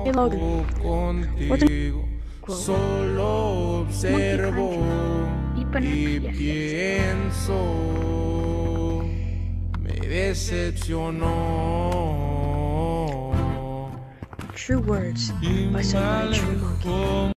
Hey Logan, what's a quote? Solo observo y Yes. pienso, me decepcionó True Words y by me Somebody True Monkey. alejó.